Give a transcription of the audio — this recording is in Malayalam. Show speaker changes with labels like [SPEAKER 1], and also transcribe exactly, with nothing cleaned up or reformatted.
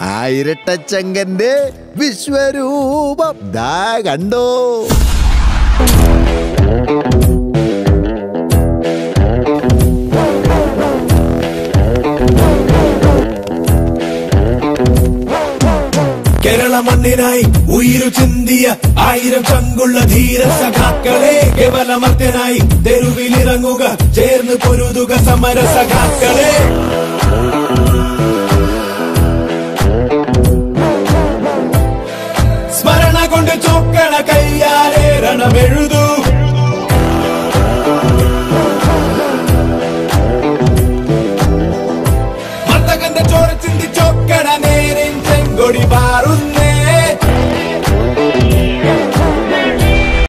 [SPEAKER 1] ആ ഇരട്ടച്ചങ്കന്റെ വിശ്വരൂപം ദാ കണ്ടോ.
[SPEAKER 2] കേരള മണ്ണിനായി ഉയിരു ചിന്തിയ ആയിരം ചങ്കുള്ള ധീര സഖാക്കളെ, കേവലമർത്യനായി തെരുവിലിറങ്ങുക, ചേർന്ന് പൊരുതുക സമര സഖാക്കളെ. സ്മരണ കൊണ്ട് ചൊക്കണ കയ്യാലെ രണമെഴുതു